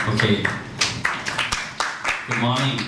Okay. Good morning.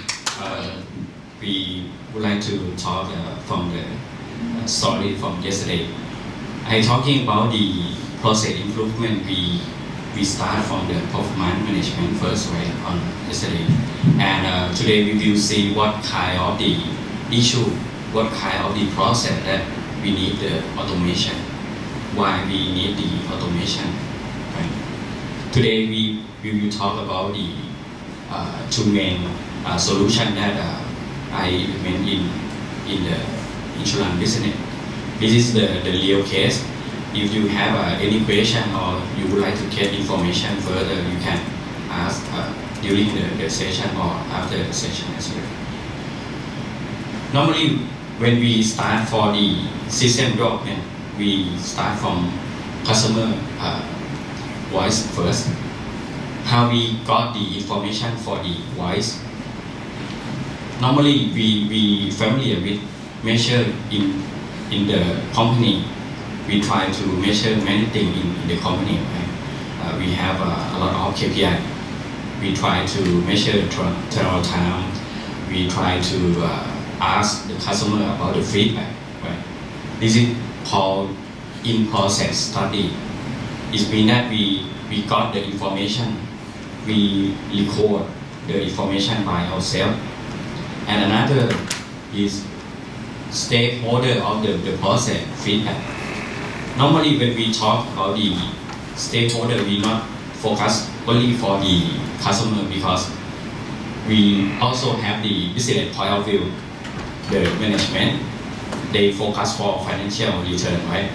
We would like to talk from the story from yesterday. I talking about the process improvement. We start from the performance management first, right, on yesterday, and today we will see what kind of the issue, what kind of the process that we need the automation. Why we need the automation, right? Today we will talk about the two main solution that I implement in the insurance business. This is the real case. If you have any question or you would like to get information further, you can ask during the session or after the session as well. Normally, when we start for the system development, we start from customer voice first. How we got the information for the voice. Normally, we familiar with measure in the company. We try to measure many things in the company. Right? We have a lot of KPI. We try to measure turnaround time. We try to ask the customer about the feedback. Right? This is called in-process study. It means that we got the information. We record the information by ourselves. And another is stakeholder of the process feedback. Normally when we talk about the stakeholder, we not focus only for the customer because we also have the business point of view. The management, they focus for financial return, right?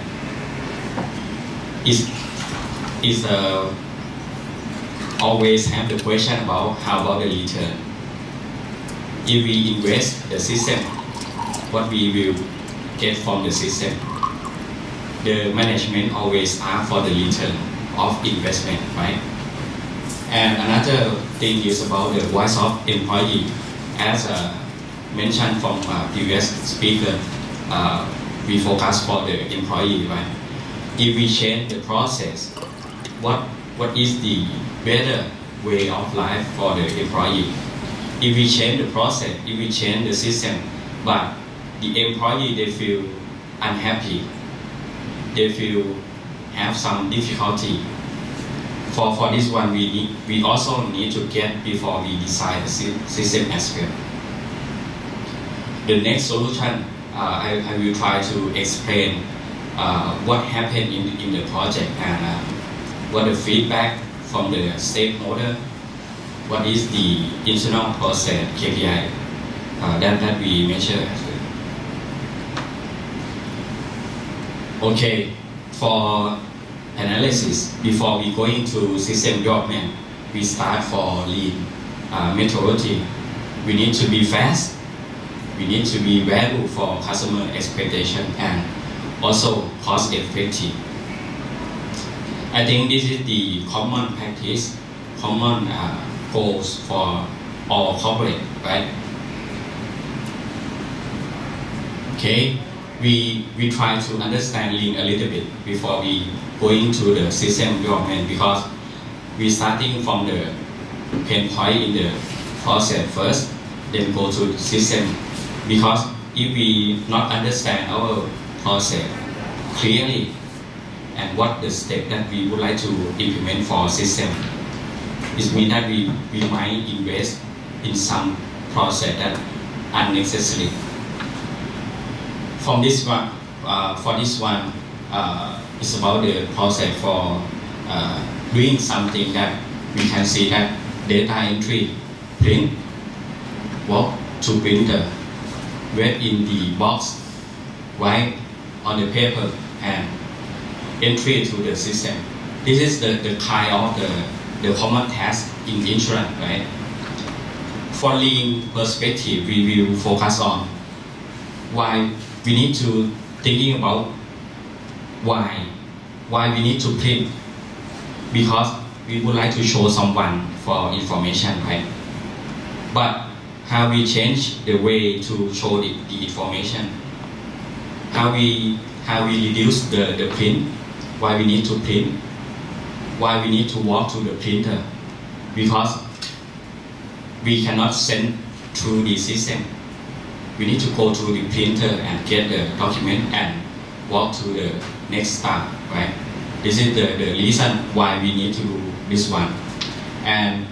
Is always have the question about how about the return. If we invest the system, what we will get from the system. The management always ask for the return of investment, right? And another thing is about the voice of employee. As mentioned from previous speaker, we focus for the employee, right? If we change the process, what is the better way of life for the employee? If we change the process, if we change the system, but the employee they feel unhappy, they feel have some difficulty. For this one, we also need to get before we decide the system as well. The next solution, I will try to explain what happened in the project and what the feedback from the stakeholder, what is the internal process KPI that we measure as well. Okay, for analysis, before we go into system development, we start for lean methodology. We need to be fast, we need to be value for customer expectation and also cost effective. I think this is the common practice, common goals for all corporate, right? Okay, we try to understand lean a little bit before we go into the system development because we starting from the pain point in the process first, then go to the system. Because if we not understand our process clearly and what the step that we would like to implement for system, it means that we might invest in some process that unnecessary. From this one, for this one, it's about the process for doing something that we can see that data entry, print, work to printer, wait in the box, write on the paper, and entry to the system. This is the kind of the common task in insurance, right? For lean perspective, we will focus on why we need to thinking about why we need to print, because we would like to show someone for information, right? But how we change the way to show the information, how we reduce the print, why we need to print, why we need to walk to the printer, because we cannot send through the system. We need to go to the printer and get the document and walk to the next step, right? This is the reason why we need to do this one. And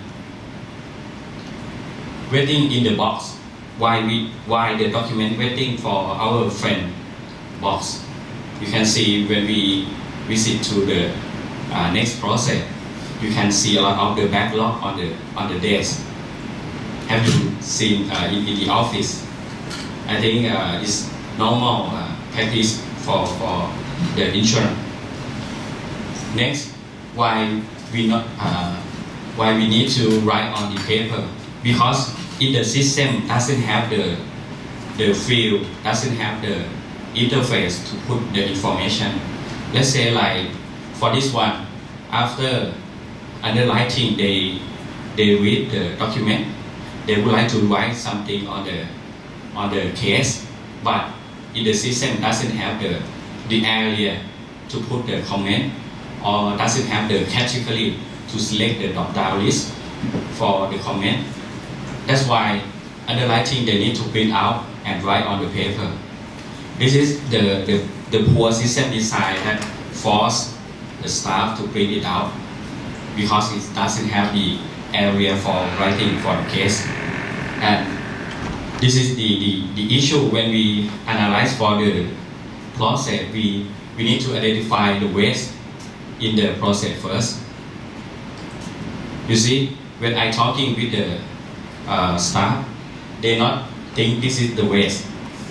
waiting in the box, why the document waiting for our friend box. You can see when we visit to the next process, you can see a lot of the backlog on the desk. Have you seen in the office? I think it's normal practice for the insurance. Next, why we need to write on the paper? Because in the system doesn't have the field, doesn't have the interface to put the information. Let's say like for this one, after underwriting, they read the document. They would like to write something on the case, but in the system doesn't have the area to put the comment, or doesn't have the category to select the drop-down list for the comment. That's why underwriting they need to print out and write on the paper. This is the poor system design that force the staff to print it out because it doesn't have the area for writing for the case. And this is the issue when we analyze for the process. We need to identify the waste in the process first. You see, when I talking with the staff, they not think this is the waste.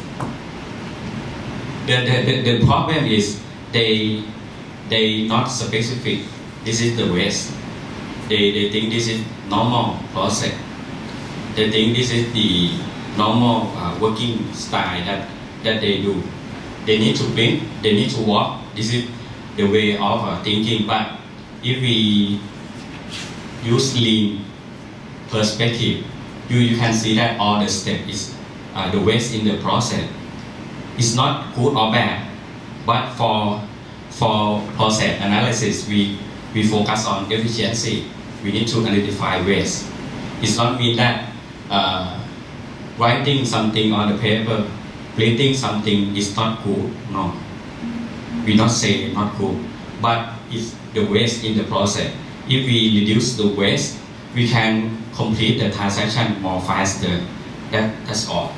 The problem is they not specific. This is the waste. They think this is normal process. They think this is the normal working style that they do. They need to print. They need to walk. This is the way of thinking. But if we use lean perspective, you can see that all the step is the waste in the process. It's not good or bad, but for process analysis, we focus on efficiency. We need to identify waste. It's not mean that writing something on the paper, printing something is not good. No, we not say not good, but it's the waste in the process. If we reduce the waste, we can complete the transaction more faster. That's all.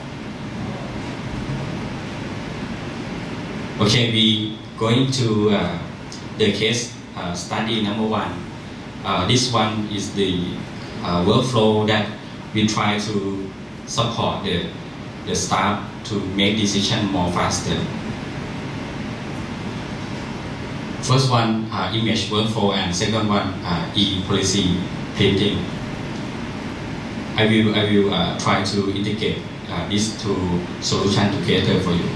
Okay, we going to the case study number one. This one is the workflow that we try to support the staff to make decision more faster. First one, image workflow, and second one, e-policy printing. I will try to integrate these two solutions together for you.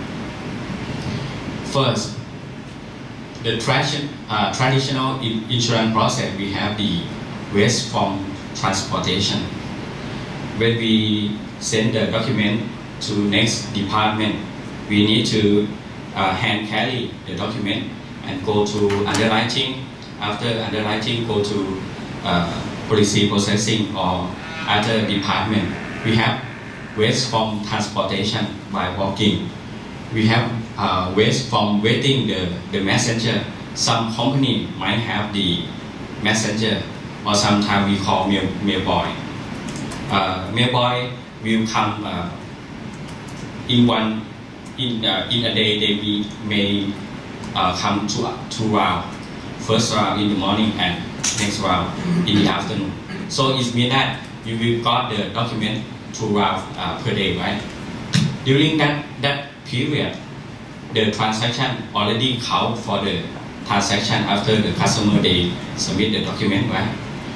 First, the traditional insurance process, we have the waste from transportation. When we send the document to next department, we need to hand carry the document and go to underwriting. After underwriting, go to policy processing or other department. We have waste from transportation by walking. We have waste from waiting the messenger. Some company might have the messenger, or sometimes we call mail boy. Mail boy will come in a day. They may come two rounds. First round in the morning and next round in the afternoon. So it means that you will got the document 2 rounds per day, right? During that period, the transaction already count for the transaction after the customer they submit the document, right?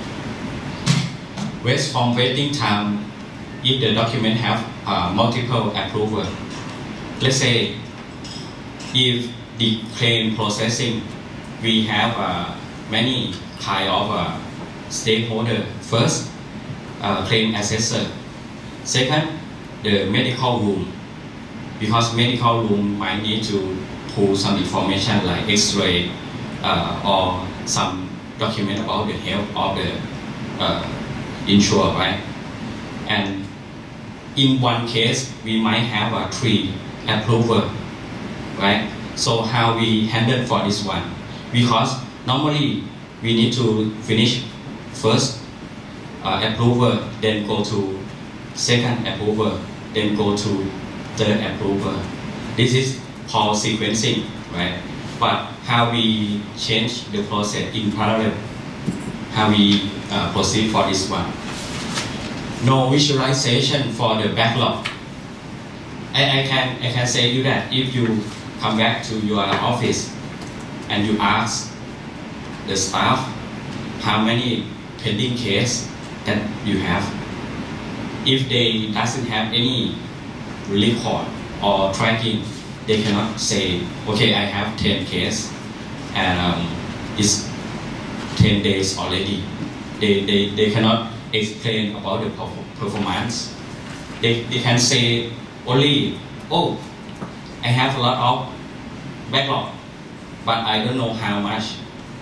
Waste from waiting time, if the document have multiple approval. Let's say if the claim processing, we have many kind of stakeholder. First, claim assessor. Second, the medical room, because medical room might need to pull some information like X-ray or some document about the health of ensure, right? And in one case, we might have a 3 approval, right? So how we handle for this one? Because normally we need to finish first approval, then go to second approval, then go to third approval. This is called sequencing, right? But how we change the process in parallel, how we proceed for this one. No visualization for the backlog. I can say you that if you come back to your office and you ask the staff how many pending cases that you have, if they doesn't have any record or tracking, they cannot say, okay, I have 10 cases and it's 10 days already. They cannot explain about the performance. They can say only, oh, I have a lot of backlog, but I don't know how much.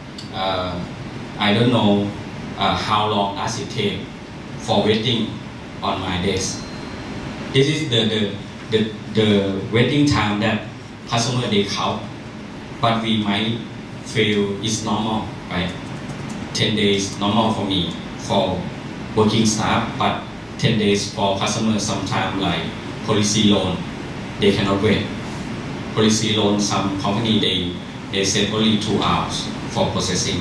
I don't know how long does it take for waiting on my desk. This is the waiting time that customer they count, but we might feel it's normal, right? 10 days normal for me, for working staff, but 10 days for customers. Sometimes like policy loan, they cannot wait. Policy loan, some company they set only 2 hours for processing.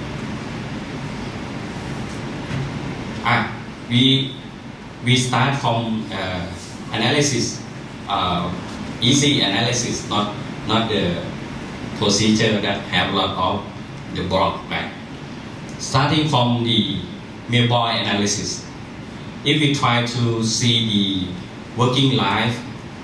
We start from analysis, easy analysis, not the procedure that have a lot of the block, right? Starting from the mailboy analysis, if we try to see the working life,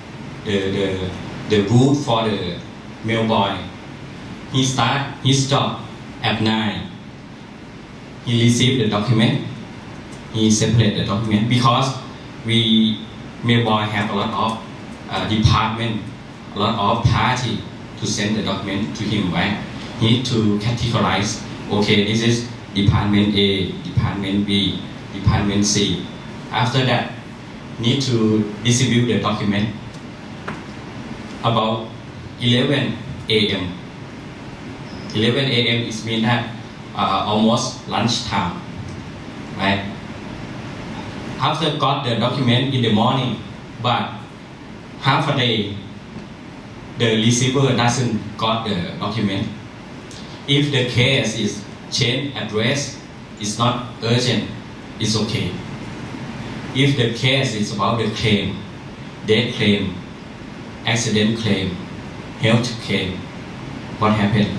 the route for the mailboy, he start his job at 9. He receive the document, he separate the document, because we mailboy have a lot of department, a lot of party to send the document to him, right? He need to categorize, okay, this is Department A, Department B, Department C. After that, need to distribute the document about 11 a.m. 11 a.m. is mean that almost lunchtime, right? After got the document in the morning, but half a day, the receiver doesn't got the document. If the case is change address, it's not urgent, it's okay. If the case is about the claim, death claim, accident claim, health claim, what happened?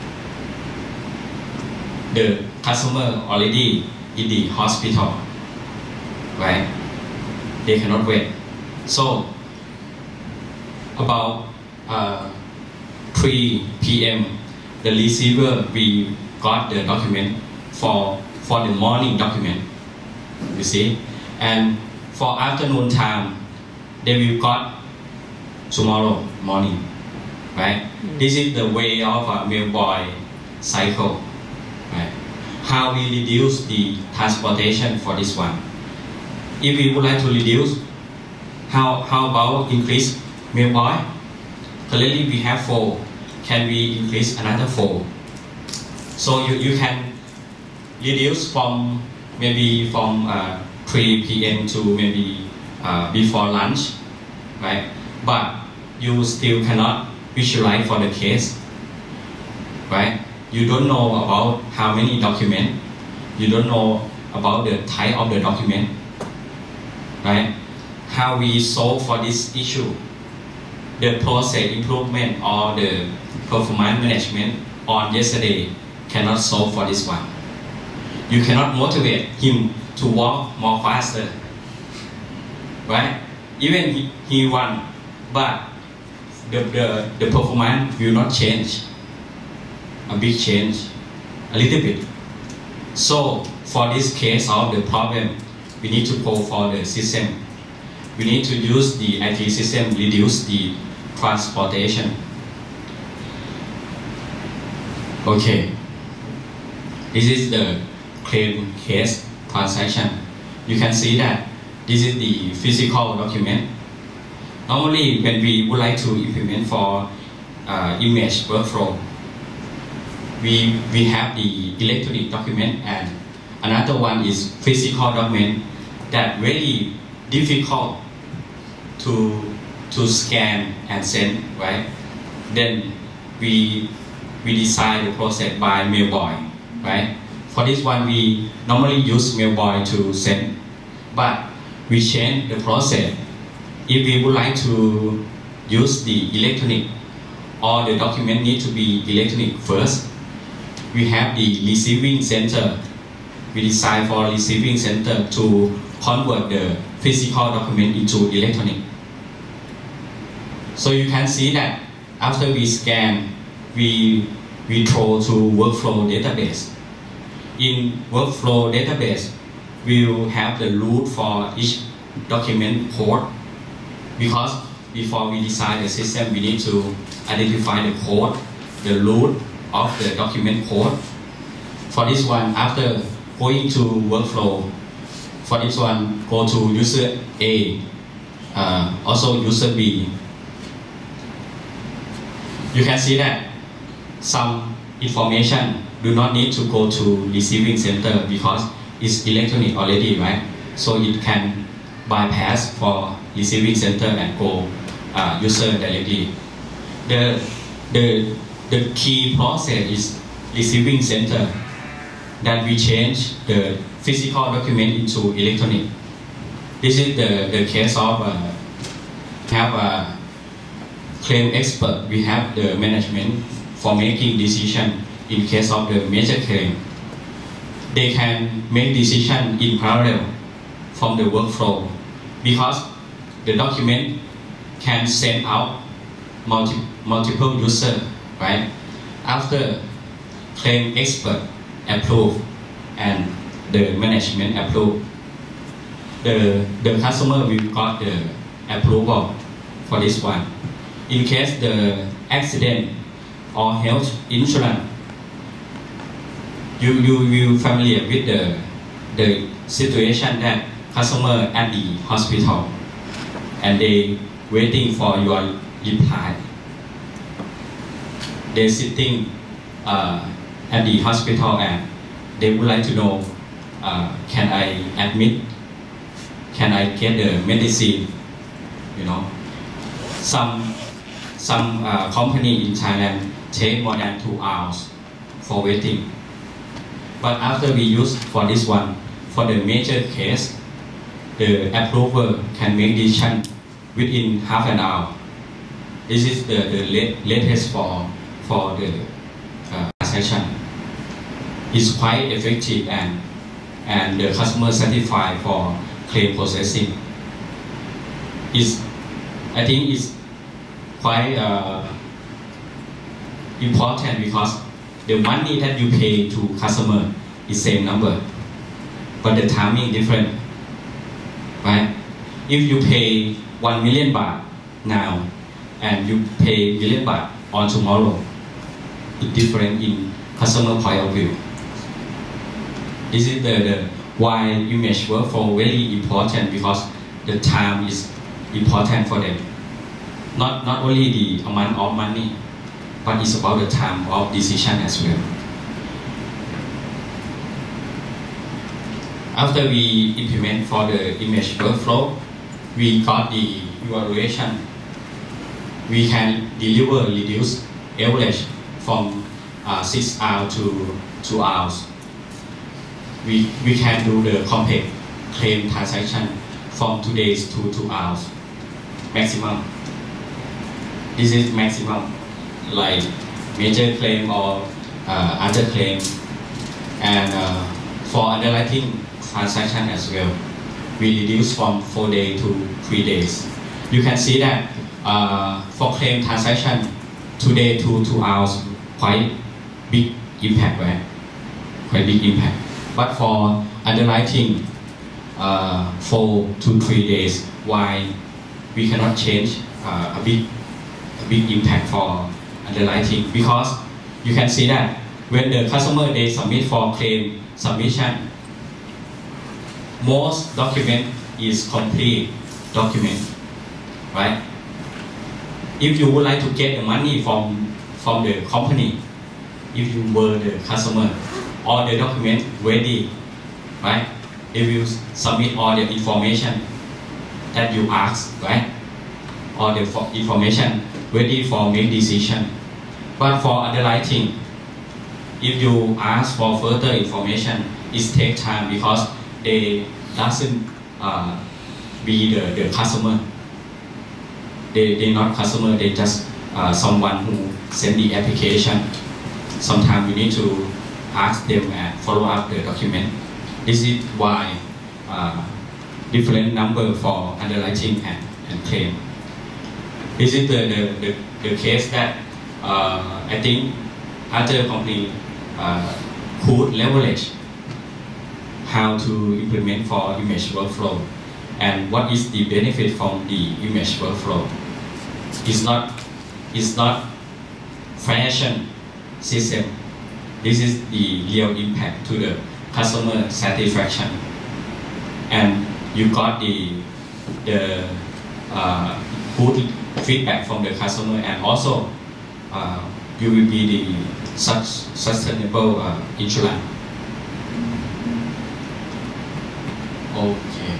The customer already in the hospital, right? They cannot wait. So about 3 p.m. the receiver we got the document for the morning document, you see, and for afternoon time they will got tomorrow morning, right? This is the way of a mailboy cycle, right? How we reduce the transportation for this one. If we would like to reduce, how about increase mailboy? Currently we have 4. Can we increase another 4? So you can reduce from maybe from 3 p.m. to maybe before lunch, right? But you still cannot visualize for the case, right? You don't know about how many documents. You don't know about the type of the document, right? How we solve for this issue, the process improvement or the performance management on yesterday cannot solve for this one. You cannot motivate him to walk more faster, right? Even he won, but the performance will not change. A big change, a little bit. So for this case of the problem, we need to go for the system. We need to use the IT system, reduce the transportation. Okay, this is the claim case transaction. You can see that this is the physical document. Normally, when we would like to implement for image workflow, we have the electronic document, and another one is physical document that very difficult to scan and send, right? Then we design the process by mailboy, right? For this one, we normally use mailboy to send, but we change the process. If we would like to use the electronic, or the document need to be electronic first, we have the receiving center. We design for receiving center to convert the physical document into electronic. So you can see that after we scan, we throw to workflow database. In workflow database, we will have the root for each document code, because before we design the system, we need to identify the code, the root of the document code. For this one, after going to workflow, for this one, go to user A, also user B. You can see that some information do not need to go to receiving center because it's electronic already, right? So it can bypass for receiving center and go user directly. The key process is receiving center, that we change the physical document into electronic. This is the case of have a claim expert. We have the management for making decision in case of the major claim. They can make decision in parallel from the workflow, because the document can send out multiple user, right? After claim expert approve and the management approve, the customer will got the approval for this one. In case the accident or health insurance, you familiar with the situation that customer at the hospital and they waiting for your reply. They sitting at the hospital and they would like to know, can I admit? Can I get the medicine? You know, some company in Thailand take more than 2 hours for waiting. But after we use for this one, for the major case, the approver can make decision within half an hour. This is the latest for the transaction. It's quite effective and the customer satisfied for claim processing. I think it's quite important, because the money that you pay to customer is same number, but the timing different, right? If you pay 1 million baht now and you pay 1 million baht on tomorrow, it's different in customer point of view. This is the why image workflow very important, because the time is important for them. Not only the amount of money, but it's about the time of decision as well. After we implement for the image workflow, we got the evaluation. We can deliver reduced average from 6 hours to 2 hours. We can do the complex claim transaction from 2 days to 2 hours maximum. This is maximum, like major claim or other claim, and for underwriting transaction as well, we reduce from 4 days to 3 days. You can see that for claim transaction, 2 days to 2 hours, quite big impact, right? Quite big impact. But for underwriting, 4 to 3 days, why we cannot change a big impact for underwriting? Because you can see that when the customer they submit for claim submission, most document is complete document, right? If you would like to get the money from the company, if you were the customer, all the document ready, right? They will submit all the information that you ask, right? All the information ready for make decision. But for underwriting, if you ask for further information, it takes time because they doesn't be the customer. They not customer. They just someone who send the application. Sometimes you need to ask them and follow up the document. This is why different number for underwriting and claim. This is the case that I think other company could leverage how to implement for image workflow and what is the benefit from the image workflow. It's not fashion system. This is the real impact to the customer satisfaction, and you got the good feedback from the customer, and also you will be the sustainable insurance. Okay.